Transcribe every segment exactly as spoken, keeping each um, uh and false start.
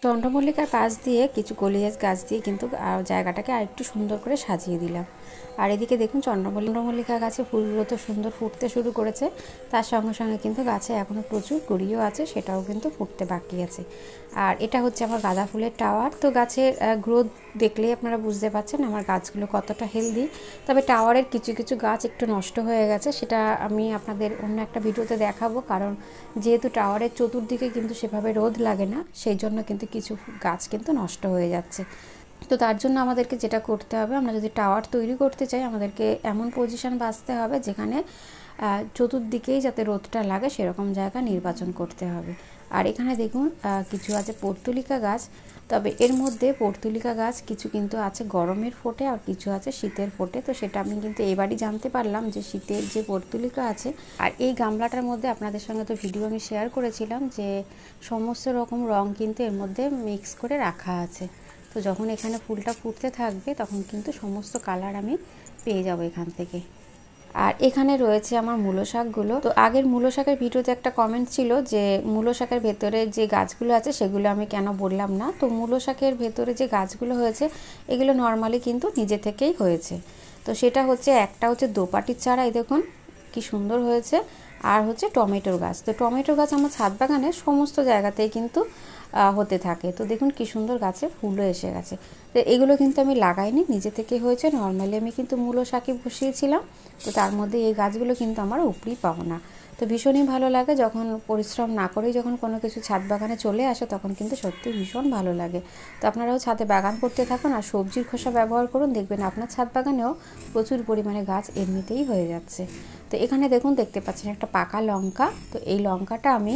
চন্দ্রমল্লিকার পাশ দিয়ে কিছু কলিয়াস গাছ দিয়ে কিন্তু জায়গাটাকে আরেকটু সুন্দর করে সাজিয়ে দিলাম। আর এদিকে দেখুন চন্দ্রমল্লিকা গাছে ফুলগুলো তো সুন্দর ফুটতে শুরু করেছে, তার সঙ্গে সঙ্গে কিন্তু গাছে এখনও প্রচুর কুড়িও আছে, সেটাও কিন্তু ফুটতে বাকি আছে। আর এটা হচ্ছে আমার গাঁদা ফুলের টাওয়ার। তো গাছের গ্রোথ দেখলেই আপনারা বুঝতে পারছেন আমার গাছগুলো কতটা হেলদি। তবে টাওয়ারের কিছু কিছু গাছ একটু নষ্ট হয়ে গেছে, সেটা আমি আপনাদের অন্য একটা ভিডিওতে দেখাবো। কারণ যেহেতু টাওয়ারের চতুর্দিকে কিন্তু সেভাবে রোদ লাগে না, সেই জন্য কিন্তু কিছু গাছ কিন্তু নষ্ট হয়ে যাচ্ছে। তো তার জন্য আমাদেরকে যেটা করতে হবে, আমরা যদি টাওয়ার তৈরি করতে চাই আমাদেরকে এমন পজিশন বাছতে হবে যেখানে চতুর্দিকেই যাতে রোদটা লাগে সেরকম জায়গা নির্বাচন করতে হবে। আর এখানে দেখুন কিছু আছে পর্তুলিকা গাছ, তবে এর মধ্যে পর্তুলিকা গাছ কিছু কিন্তু আছে গরমের ফোটে আর কিছু আছে শীতের ফোটে। তো সেটা আমি কিন্তু এবারই জানতে পারলাম যে শীতের যে পর্তুলিকা আছে। আর এই গামলাটার মধ্যে আপনাদের সঙ্গে তো ভিডিও আমি শেয়ার করেছিলাম যে সমস্ত রকম রং কিন্তু এর মধ্যে মিক্স করে রাখা আছে। তো যখন এখানে ফুলটা ফুটতে থাকবে তখন কিন্তু সমস্ত কালার আমি পেয়ে যাব এখান থেকে। আর এখানে রয়েছে আমার মূলো শাকগুলো। তো আগের মূলো শাকের ভিডিওতে একটা কমেন্ট ছিল যে মূলো শাকের ভেতরে যে গাছগুলো আছে সেগুলো আমি কেন বললাম না। তো মূলো শাকের ভেতরে যে গাছগুলো হয়েছে এগুলো নর্মালি কিন্তু নিজে থেকেই হয়েছে। তো সেটা হচ্ছে একটা হচ্ছে দোপাটির চারা, এই দেখুন কি সুন্দর হয়েছে। আর হচ্ছে টমেটোর গাছ। তো টমেটো গাছ আমার ছাদ বাগানে সমস্ত জায়গাতেই কিন্তু হতে থাকে। তো দেখুন কি সুন্দর গাছে ফুলও এসে গেছে। তো এগুলো কিন্তু আমি লাগাইনি, নিজে থেকে হয়েছে। নর্মালি আমি কিন্তু মূলো শাকই বসিয়েছিলাম। তো তার মধ্যে এই গাছগুলো কিন্তু আমার উপরি পাওনা। তো ভীষণই ভালো লাগে যখন পরিশ্রম না করেই যখন কোনো কিছু ছাদ বাগানে চলে আসে, তখন কিন্তু সত্যি ভীষণ ভালো লাগে। তো আপনারাও ছাদে বাগান করতে থাকুন আর সবজির খোসা ব্যবহার করুন, দেখবেন আপনার ছাদ বাগানেও প্রচুর পরিমাণে গাছ এমনিতেই হয়ে যাচ্ছে। তো এখানে দেখুন দেখতে পাচ্ছেন একটা পাকা লঙ্কা। তো এই লঙ্কাটা আমি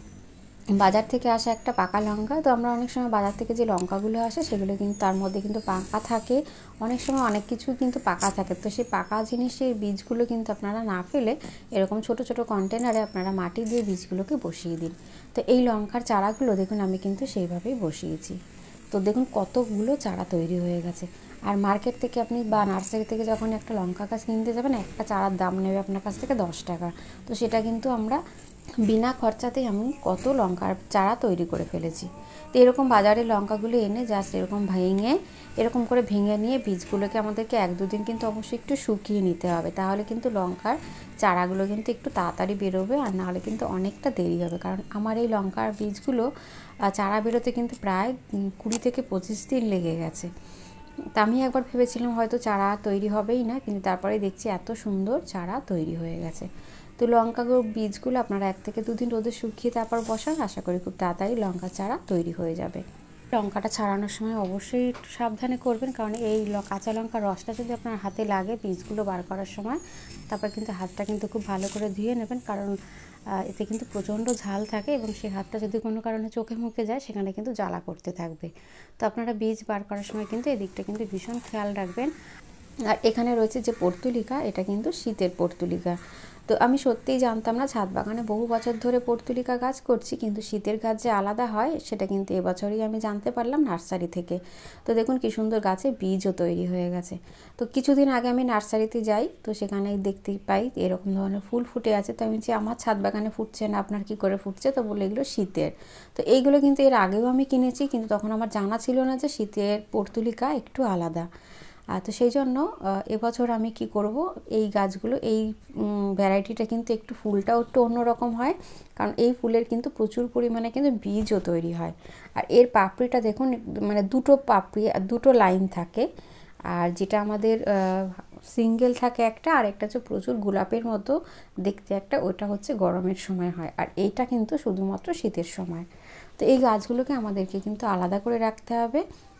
বাজার থেকে আসা একটা পাকা লঙ্কা। তো আমরা অনেক সময় বাজার থেকে যে লঙ্কাগুলো আসে সেগুলো কিন্তু তার মধ্যে কিন্তু পাকা থাকে, অনেক সময় অনেক কিছু কিন্তু পাকা থাকে। তো সেই পাকা জিনিসের বীজগুলো কিন্তু আপনারা না ফেলে এরকম ছোট ছোট কন্টেনারে আপনারা মাটি দিয়ে বীজগুলোকে বসিয়ে দিন। তো এই লঙ্কার চারাগুলো দেখুন আমি কিন্তু সেইভাবেই বসিয়েছি। তো দেখুন কতগুলো চারা তৈরি হয়ে গেছে। আর মার্কেট থেকে আপনি বা নার্সারি থেকে যখন একটা লঙ্কা গাছ কিনতে যাবেন, একটা চারার দাম নেবে আপনার কাছ থেকে দশ টাকা। তো সেটা কিন্তু আমরা বিনা খরচাতেই আমি কত লঙ্কার চারা তৈরি করে ফেলেছি। তো এরকম বাজারে লঙ্কাগুলো এনে জাস্ট এরকম ভেঙে এরকম করে ভেঙে নিয়ে বীজগুলোকে আমাদেরকে এক দুদিন কিন্তু অবশ্যই একটু শুকিয়ে নিতে হবে, তাহলে কিন্তু লঙ্কার চারাগুলো কিন্তু একটু তাড়াতাড়ি বেরোবে। আর নাহলে কিন্তু অনেকটা দেরি হবে, কারণ আমার এই লঙ্কার বীজগুলো চারা বেরোতে কিন্তু প্রায় কুড়ি থেকে পঁচিশ দিন লেগে গেছে। তা আমি একবার ভেবেছিলাম হয়তো চারা তৈরি হবেই না, কিন্তু তারপরে দেখছি এত সুন্দর চারা তৈরি হয়ে গেছে। তো লঙ্কাগুলো বীজগুলো আপনারা এক থেকে দুদিন রোদে শুকিয়ে তারপর বসান, আশা করি খুব তাড়াতাড়ি লঙ্কা চারা তৈরি হয়ে যাবে। লঙ্কাটা ছাড়ানোর সময় অবশ্যই একটু সাবধানে করবেন, কারণ এই কাঁচা লঙ্কার রসটা যদি আপনার হাতে লাগে বীজগুলো বার করার সময়, তারপর কিন্তু হাতটা কিন্তু খুব ভালো করে ধুয়ে নেবেন, কারণ এতে কিন্তু প্রচণ্ড ঝাল থাকে এবং সেই হাতটা যদি কোনো কারণে চোখে মুখে যায় সেখানে কিন্তু জ্বালা করতে থাকবে। তো আপনারা বীজ বার করার সময় কিন্তু এই দিকটা কিন্তু ভীষণ খেয়াল রাখবেন। আর এখানে রয়েছে যে পর্তুলিকা, এটা কিন্তু শীতের পর্তুলিকা। তো আমি সত্যিই জানতাম না, ছাদ বাগানে বহু বছর ধরে পর্তুলিকা গাছ করছি, কিন্তু শীতের গাছ যে আলাদা হয় সেটা কিন্তু এবছরই আমি জানতে পারলাম নার্সারি থেকে। তো দেখুন কি সুন্দর গাছে বীজও তৈরি হয়ে গেছে। তো কিছুদিন আগে আমি নার্সারিতে যাই, তো সেখানে দেখতে পাই এরকম ধরনের ফুল ফুটে আছে। তো আমি যে আমার ছাদ বাগানে ফুটছে না, আপনার কি করে ফুটছে? তো বলে এগুলো শীতের। তো এইগুলো কিন্তু এর আগেও আমি কিনেছি, কিন্তু তখন আমার জানা ছিল না যে শীতের পর্তুলিকা একটু আলাদা। তো সেই জন্য এবছর আমি কি করব, এই গাছগুলো এই ভ্যারাইটিটা কিন্তু একটু ফুলটাও একটু অন্যরকম হয়, কারণ এই ফুলের কিন্তু প্রচুর পরিমাণে কিন্তু বীজও তৈরি হয়। আর এর পাপড়িটা দেখুন, মানে দুটো পাপড়ি দুটো লাইন থাকে, আর যেটা আমাদের সিঙ্গেল থাকে একটা, আর একটা হচ্ছে প্রচুর গোলাপের মতো দেখতে একটা, ওটা হচ্ছে গরমের সময় হয়, আর এইটা কিন্তু শুধুমাত্র শীতের সময়। তো এই গাছগুলোকে আমাদেরকে কিন্তু আলাদা করে রাখতে হবে।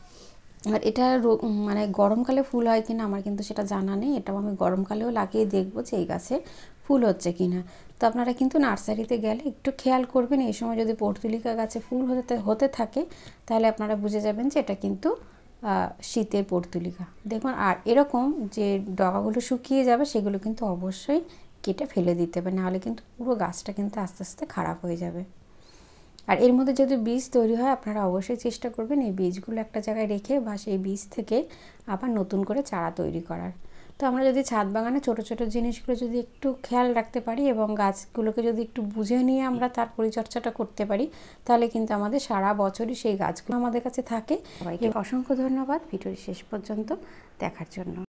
আর এটা মানে গরমকালে ফুল হয় কিনা আমার কিন্তু সেটা জানা নেই, এটাও আমি গরমকালেও লাগিয়ে দেখবো যে এই গাছে ফুল হচ্ছে কিনা। তো আপনারা কিন্তু নার্সারিতে গেলে একটু খেয়াল করবেন, এই সময় যদি পর্তুলিকা গাছে ফুল হতে হতে থাকে তাহলে আপনারা বুঝে যাবেন যে এটা কিন্তু শীতের পর্তুলিকা। দেখুন, আর এরকম যে ডগাগুলো শুকিয়ে যাবে সেগুলো কিন্তু অবশ্যই কেটে ফেলে দিতে হবে, নাহলে কিন্তু পুরো গাছটা কিন্তু আস্তে আস্তে খারাপ হয়ে যাবে। আর এর মধ্যে যদি বীজ তৈরি হয় আপনারা অবশ্যই চেষ্টা করবেন এই বীজগুলো একটা জায়গায় রেখে বা সেই বীজ থেকে আবার নতুন করে চারা তৈরি করার। তো আমরা যদি ছাদ বাগানে ছোট ছোট জিনিসগুলো যদি একটু খেয়াল রাখতে পারি এবং গাছগুলোকে যদি একটু বুঝে নিয়ে আমরা তার পরিচর্যাটা করতে পারি, তাহলে কিন্তু আমাদের সারা বছরই সেই গাছগুলো আমাদের কাছে থাকে। সবাইকে অসংখ্য ধন্যবাদ ভিডিওটি শেষ পর্যন্ত দেখার জন্য।